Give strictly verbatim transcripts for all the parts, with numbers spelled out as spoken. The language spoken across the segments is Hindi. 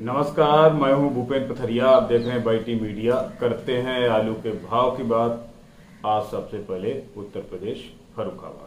नमस्कार, मैं हूं भूपेंद्र पथरिया। आप देख रहे हैं बाईटी मीडिया। करते हैं आलू के भाव की बात। आज सबसे पहले उत्तर प्रदेश फर्रुखाबाद।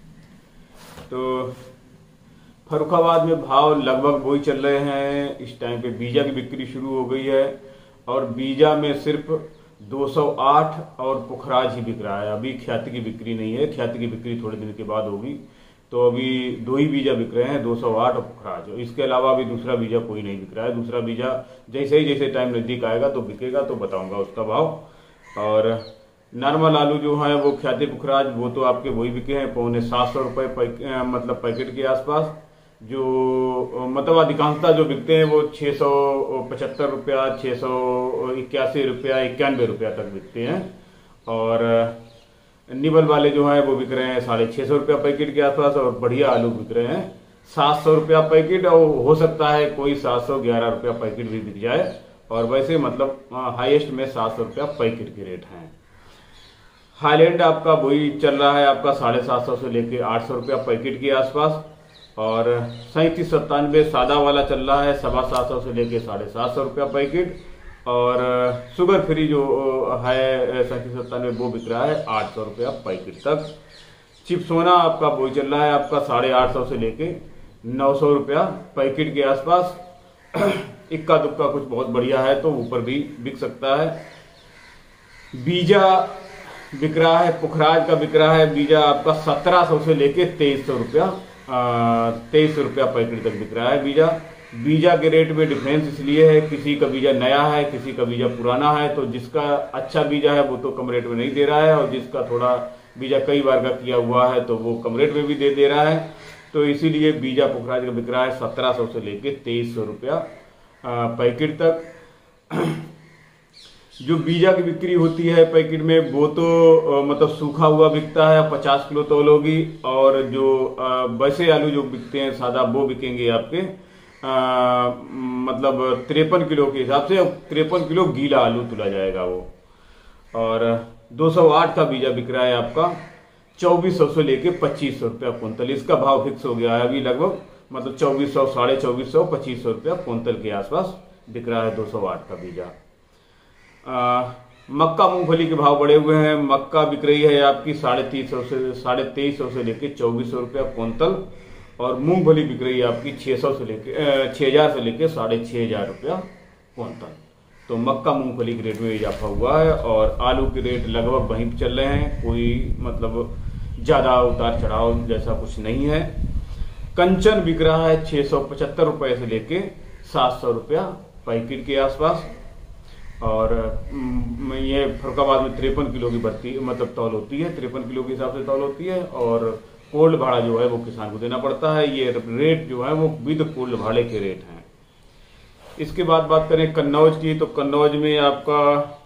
तो फर्रुखाबाद में भाव लगभग वही चल रहे हैं। इस टाइम पे बीजा की बिक्री शुरू हो गई है और बीजा में सिर्फ दो सौ आठ और पुखराज ही बिक रहा है। अभी ख्याति की बिक्री नहीं है। ख्याति की बिक्री थोड़े दिन के बाद होगी। तो अभी दो ही बीजा बिक रहे हैं, दो सौ आठ और पुखराज। इसके अलावा अभी दूसरा बीजा कोई नहीं बिक रहा है। दूसरा बीजा जैसे ही जैसे टाइम नजदीक आएगा तो बिकेगा तो बताऊंगा उसका भाव। और नॉर्मल आलू जो है वो ख्याति पुखराज वो तो आपके वही बिके हैं पौने सात सौ रुपये मतलब पैकेट के आसपास। जो मतलब अधिकांशता जो बिकते हैं वो छः सौ पचहत्तर रुपया, छः सौ इक्यासी रुपया, इक्यानवे रुपया तक बिकते हैं। और निबल वाले जो है वो बिक रहे हैं साढ़े छः सौ रुपया पैकेट के आसपास। और बढ़िया आलू बिक रहे हैं सात सौ रुपया पैकेट। और हो सकता है कोई सात सौ ग्यारह रुपया पैकेट भी बिक जाए। और वैसे मतलब हाईएस्ट में सात सौ रुपया पैकेट के रेट हैं। हाईलैंड आपका वही चल रहा है आपका साढ़े सात सौ से लेके आठ सौ रुपया पैकेट के आसपास। और सैंतीस सत्तानवे सादा वाला चल रहा है सवा सात सौ से लेके साढ़े सात सौ रुपया पैकेट। और शुगर फ्री जो है सैंतीस सत्तानवे वो बिक रहा है आठ सौ रुपया पैकेट तक। चिप सोना आपका वही चल रहा है आपका साढ़े आठ सौ से लेके नौ सौ रुपया पैकेट के आसपास। इक्का दुक्का कुछ बहुत बढ़िया है तो ऊपर भी बिक सकता है। बीजा बिक रहा है, पुखराज का बिक रहा है बीजा आपका सत्रह सौ से लेके तेईस सौ रुपया तेईस सौ रुपया पैकेट तक बिक रहा है बीजा। बीजा के रेट में डिफरेंस इसलिए है, किसी का बीजा नया है, किसी का बीजा पुराना है। तो जिसका अच्छा बीजा है वो तो कम रेट में नहीं दे रहा है और जिसका थोड़ा बीजा कई बार का किया हुआ है तो वो कम रेट में भी दे दे रहा है। तो इसीलिए बीजा पुखराज का बिक रहा है सत्रह सौ से लेके तेईस सौ रुपया पैकेट तक। जो बीजा की बिक्री होती है पैकेट में वो तो मतलब सूखा हुआ बिकता है, पचास किलो तौल होगी। और जो वैसे आलू जो बिकते हैं सादा वो बिकेंगे आपके आ, मतलब तिरपन किलो के हिसाब से। तिरपन किलो गीला आलू तुला जाएगा वो। और दो सौ आठ का बीजा बिक रहा है आपका चौबीस सौ से लेके पच्चीस सौ रुपया कुंतल। इसका भाव फिक्स हो गया है अभी लगभग मतलब चौबीस सौ साढ़े चौबीस सौ पच्चीस सौ रुपया कुंतल के आसपास बिक रहा है दो सौ आठ का बीजा। आ, मक्का मूंगफली के भाव बढ़े हुए हैं। मक्का बिक रही है आपकी साढ़े तीस सौ से साढ़े तेईस सौ से लेके चौबीस सौ रुपया कुंतल। और मूंगफली बिक रही है आपकी छः सौ से लेके छः हजार से लेके साढ़े छः हजार रुपया कुंतल। तो मक्का मूंगफली के रेट में इजाफा हुआ है। और आलू के रेट लगभग वहीं पर चल रहे हैं, कोई मतलब ज़्यादा उतार चढ़ाव जैसा कुछ नहीं है। कंचन बिक रहा है छः सौ पचहत्तर रुपये से लेके सात सौ रुपया पैकेट के आसपास। और ये फर्रुखाबाद में तिरपन किलो की भर्ती मतलब तौल होती है, तिरपन किलो के हिसाब से तौल होती है। और कोल्ड भाड़ा जो है वो किसान को देना पड़ता है। ये रेट जो है वो विद कोल्ड भाड़े के रेट हैं। इसके बाद बात करें कन्नौज की तो कन्नौज में आपका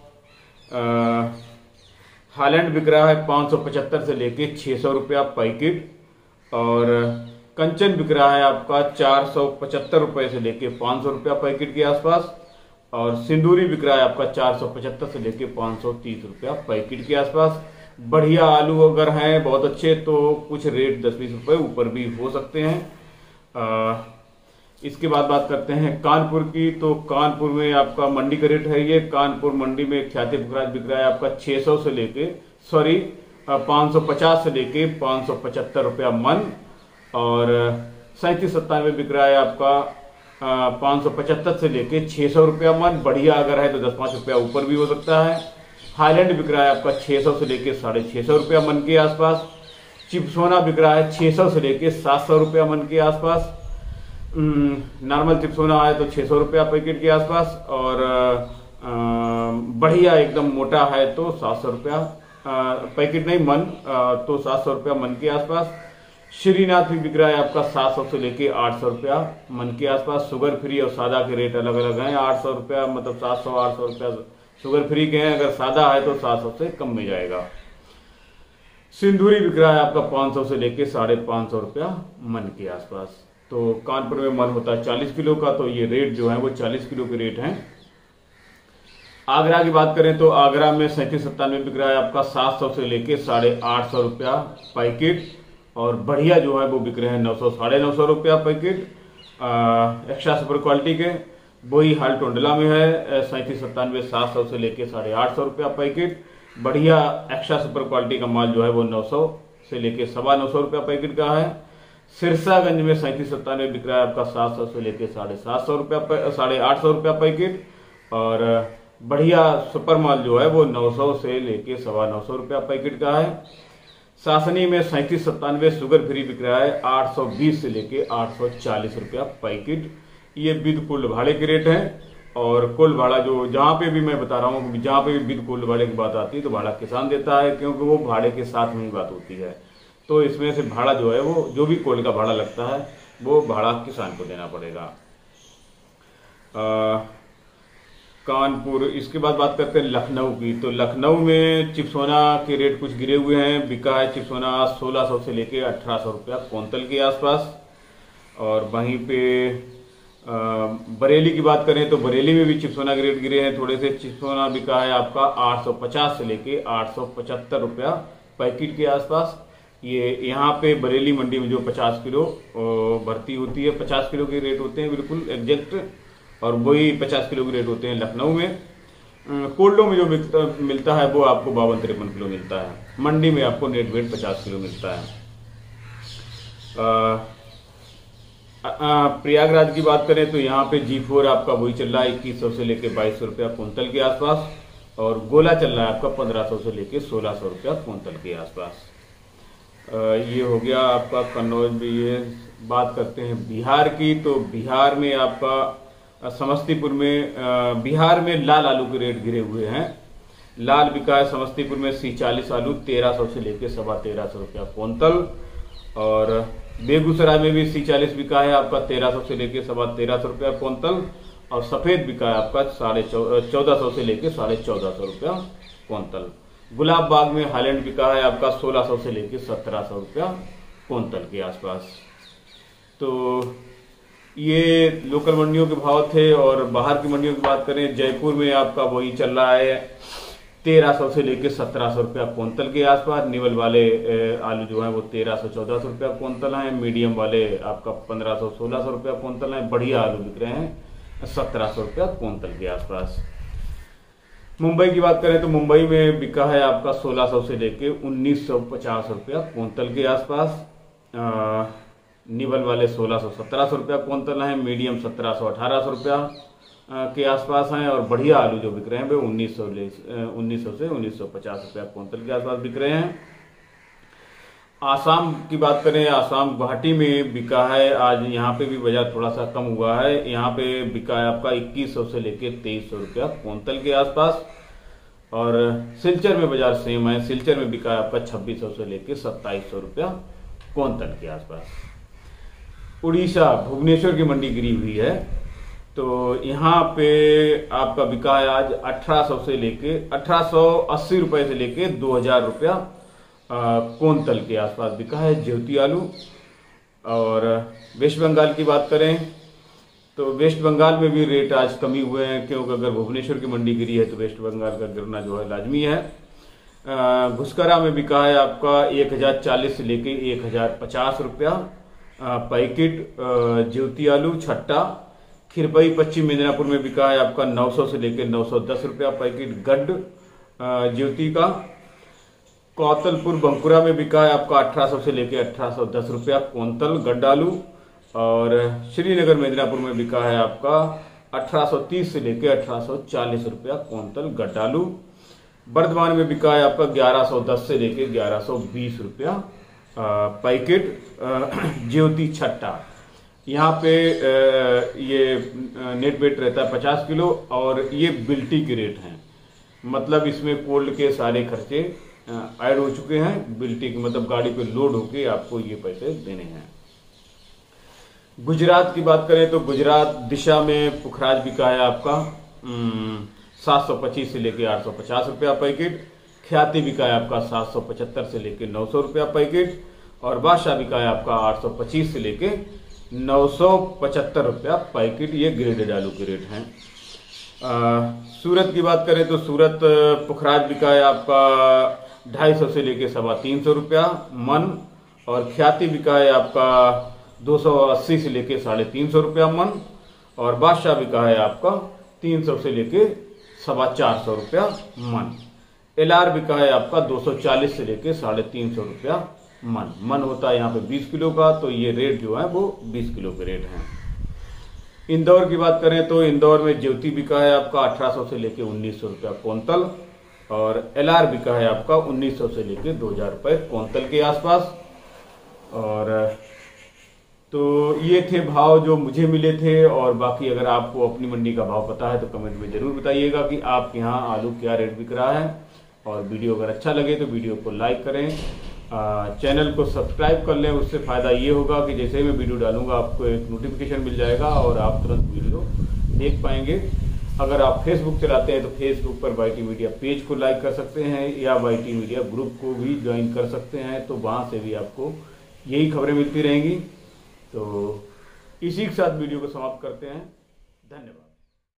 हालैंड बिक रहा है पाँच सौ पचहत्तर से लेके छः सौ रुपया पैकेट। और कंचन बिक रहा है आपका चार सौ पचहत्तर रुपये से लेके पाँच सौ रुपया पैकेट के आसपास। और सिंदूरी बिक रहा है आपका चार सौ पचहत्तर से लेके पाँच सौ तीस रुपया पैकेट के आसपास। बढ़िया आलू अगर हैं बहुत अच्छे तो कुछ रेट दस बीस रुपये ऊपर भी हो सकते हैं। आ, इसके बाद बात करते हैं कानपुर की तो कानपुर में आपका मंडी का रेट है ये। कानपुर मंडी में ख्याति पुखराज बिक रहा है आपका छः सौ से लेके सॉरी पाँच सौ पचास से लेके पाँच सौ पचहत्तर रुपया मन। और सैंतीस सत्तानवे बिक रहा है आपका पाँच सौ पचहत्तर से लेके छः सौ रुपया मन। बढ़िया अगर है तो दस पाँच रुपया ऊपर भी हो सकता है। हाईलैंड बिक रहा है आपका छः सौ से लेके साढ़े छः सौ रुपया मन के आसपास। चिप सोना बिक रहा है छः सौ से लेके सात सौ रुपया मन के आसपास। नॉर्मल चिप सोना है तो छः सौ रुपया पैकेट के आसपास। और आ, बढ़िया एकदम मोटा है तो सात सौ रुपया पैकेट नहीं मन आ, तो सात सौ रुपया मन के आसपास। श्रीनाथ भी बिक रहा है आपका सात सौ से लेके आठ सौ रुपया मन के आसपास। शुगर फ्री और सादा के रेट अलग अलग हैं। आठ सौ रुपया मतलब सात सौ आठ सौ रुपया शुगर फ्री के हैं, अगर सादा है तो सात सौ से कम में जाएगा। सिंदूरी बिक रहा है आपका पाँच सौ से लेके साढ़े पाँच सौ रुपया मन के आसपास। तो कानपुर में मन होता है चालीस किलो का तो ये रेट जो है वो चालीस किलो के रेट हैं। आगरा की बात करें तो आगरा में सैंतीस सत्तानवे बिक रहा है आपका सात सौ से लेके साढ़े आठ सौ रुपया पैकेट। और बढ़िया जो है वो बिक रहे हैं नौ सौ साढ़े नौ सौ रुपया पैकेट एक्स्ट्रा सुपर क्वालिटी के। वही हाल टोंडला में है, सैंतीस सत्तानवे सात सौ से लेके साढ़े आठ सौ रुपया पैकेट। बढ़िया एक्स्ट्रा सुपर क्वालिटी का माल जो है वो नौ सौ से लेके सवा नौ सौ रुपया पैकेट का है। सिरसागंज में सैंतीस सत्तानवे बिक रहा है आपका सात सौ से लेके साढ़े सात सौ रुपया साढ़े आठ सौ रुपया पैकेट। और बढ़िया सुपर माल जो है वो नौ सौ से लेके सवा नौ सौ रुपया पैकेट का है। सासनी में सैंतीस सत्तानवे शुगर फ्री बिक रहा है आठ सौ बीस से लेके आठ सौ चालीस रुपया पैकेट। ये विद कुल भाड़े के रेट है। और कुल भाड़ा जो जहाँ पे भी मैं बता रहा हूँ, जहाँ पे भी विद कुल भाड़े की बात आती है तो भाड़ा किसान देता है, क्योंकि वो भाड़े के साथ में ही बात होती है। तो इसमें से भाड़ा जो है वो जो भी कोल का भाड़ा लगता है वो भाड़ा किसान को देना पड़ेगा। आ, कानपुर, इसके बाद बात करते हैं लखनऊ की। तो लखनऊ में चिपसोना के रेट कुछ गिरे हुए हैं। बिका है चिपसोना सोलह सौ से लेके अठारह सौ रुपया क्विंटल के आसपास। और वहीं पे आ, बरेली की बात करें तो बरेली में भी चिपसोना के रेट गिरे हैं थोड़े से। चिपसोना बिका है आपका आठ सौ पचास से लेके आठ सौ पचहत्तर रुपया पैकेट के आसपास। ये यहाँ पे बरेली मंडी में जो पचास किलो भर्ती होती है, पचास किलो के रेट होते हैं बिल्कुल एग्जैक्ट, और वही पचास किलो के रेट होते हैं लखनऊ में। कोल्डो में जो मिलता है वो आपको बावन तिरपन किलो मिलता है। मंडी में आपको नेट वेट पचास किलो मिलता है। प्रयागराज की बात करें तो यहाँ पे जी फोर आपका वही चल रहा है इक्कीस सौ से लेके बाईस सौ रुपया क्विंटल के आसपास। और गोला चल रहा है आपका पंद्रह सौ से लेके सोलह सौ रुपया क्विंटल के आसपास। ये हो गया आपका कन्नौज में। ये बात करते हैं बिहार की। तो बिहार में आपका समस्तीपुर में बिहार में लाल आलू के रेट गिरे हुए हैं। लाल बिका है समस्तीपुर में सी चालीस आलू तेरह सौ से लेके सवा तेरह सौ रुपया क्विंटल। और बेगूसराय में भी सी चालीस बिका है आपका तेरह सौ से लेके सवा तेरह सौ रुपया क्विंटल। और सफेद बिका है आपका साढ़े चौदह सौ से लेके साढ़े चौदह सौ रुपया क्विंटल। गुलाब बाग में हालैंड बिका है आपका सोलह सौ से लेके सत्रह सौ रुपया क्विंटल के आसपास। तो ये लोकल मंडियों के भाव थे। और बाहर की मंडियों की बात करें, जयपुर में आपका वही चल रहा है तेरह सौ से लेके सत्रह सौ रुपया क्विंटल के आसपास। निवल वाले आलू जो है वो तेरह सौ चौदह सौ रुपया क्विंटल हैं। मीडियम वाले आपका पंद्रह सौ सोलह सौ रुपया क्विंटल हैं। बढ़िया आलू बिक रहे हैं सत्रह सौ रुपया क्विंटल के आसपास। मुंबई की बात करें तो मुंबई में बिका है आपका सोलह सौ से लेके उन्नीस सौ पचास रुपया क्विंटल के आसपास। निवल वाले सोलह सौ सत्रह सौ रुपया क्विंटल हैं। मीडियम सत्रह सौ अठारह सौ रुपया के आसपास हैं। और बढ़िया आलू जो बिक रहे हैं वे उन्नीस सौ उन्नीस सौ से उन्नीस सौ पचास रुपया क्विंटल के आसपास बिक रहे हैं। आसाम की बात करें, आसाम गुवाहाटी में बिका है आज, यहाँ पे भी बाजार थोड़ा सा कम हुआ है। यहाँ पे बिका है आपका इक्कीस सौ से लेके तेईस सौ रुपया क्विंटल के आसपास। और सिलचर में बाजार सेम है। सिलचर में बिका है आपका छब्बीस सौ से लेके सत्ताईस सौ रुपया क्विंटल के आसपास। उड़ीसा भुवनेश्वर की मंडी गिरी हुई है। तो यहाँ पे आपका बिका है आज अठारह सौ से लेके अठारह सौ अस्सी रुपए से लेके दो हजार रुपया क्विंटल के आसपास बिका है ज्योति आलू। और वेस्ट बंगाल की बात करें तो वेस्ट बंगाल में भी रेट आज कमी हुए हैं, क्योंकि अगर भुवनेश्वर की मंडी गिरी है तो वेस्ट बंगाल का गिरना जो है लाजमी है। घुसकरा में बिका है आपका एक हजार चालीस से लेके एक हजार पचास रुपया पैकेट ज्योति आलू छट्टा। खिरपई पश्चिम मिदनापुर में बिका है आपका नौ सौ से लेके नौ सौ दस रुपया पैकेट गड्ढ ज्योति का। कौतलपुर बंकुरा में बिका है आपका अठारह सौ से लेके अठारह सौ दस रुपया क्विंटल गड्ढ आलू। और श्रीनगर मिदनापुर में बिका है आपका अठारह सौ तीस से लेके अठारह सौ चालीस रुपया क्विंटल गड्ढ आलू। बर्धमान में बिका है आपका ग्यारह सौ दस से लेके ग्यारह सौ बीस रुपया पैकेट ज्योति छट्टा। यहाँ पे ये नेट वेट रहता है पचास किलो और ये बिल्टी के रेट हैं, मतलब इसमें कोल्ड के सारे खर्चे ऐड हो चुके हैं। बिल्टी की मतलब गाड़ी पे लोड होके आपको ये पैसे देने हैं। गुजरात की बात करें तो गुजरात दिशा में पुखराज बिका है आपका सात सौ पच्चीस से लेके आठ सौ पचास रुपया पैकेट। ख्याति बिका है आपका सात सौ पचहत्तर से लेके नौ सौ रुपया पैकेट। और बादशाह बिका है आपका आठ सौ पच्चीस से लेके नौ सौ पचहत्तर रुपया पैकेट। ये ग्रेडेड आलू के रेट हैं। सूरत की बात करें तो सूरत पुखराज बिका है आपका ढाई सौ से लेके सवा तीन सौ रुपया मन। और ख्याति बिका है आपका दो सौ अस्सी से लेके साढ़े तीन सौ रुपया मन। और बादशाह बिका है आपका तीन सौ से लेके सवा चार सौ रुपया मन। एलआर बिका है आपका दो सौ चालीस से लेके साढ़े तीन सौ रुपया मन। मन होता है यहाँ पे बीस किलो का, तो ये रेट जो है वो बीस किलो के रेट हैं। इंदौर की बात करें तो इंदौर में ज्योति बिका है आपका अठारह सौ से लेके उन्नीस सौ रुपया क्विंटल, और एलआर बिका है आपका उन्नीस सौ से लेके दो हजार रुपये क्विंटल के आसपास। और तो ये थे भाव जो मुझे मिले थे, और बाकी अगर आपको अपनी मंडी का भाव पता है तो कमेंट में जरूर बताइएगा कि आपके यहाँ आलू क्या रेट बिक रहा है। और वीडियो अगर अच्छा लगे तो वीडियो को लाइक करें, आ, चैनल को सब्सक्राइब कर लें। उससे फ़ायदा ये होगा कि जैसे ही मैं वीडियो डालूंगा आपको एक नोटिफिकेशन मिल जाएगा और आप तुरंत वीडियो देख पाएंगे। अगर आप फेसबुक चलाते हैं तो फेसबुक पर वाईटी मीडिया पेज को लाइक कर सकते हैं, या वाईटी मीडिया ग्रुप को भी ज्वाइन कर सकते हैं, तो वहाँ से भी आपको यही खबरें मिलती रहेंगी। तो इसी के साथ वीडियो को समाप्त करते हैं। धन्यवाद।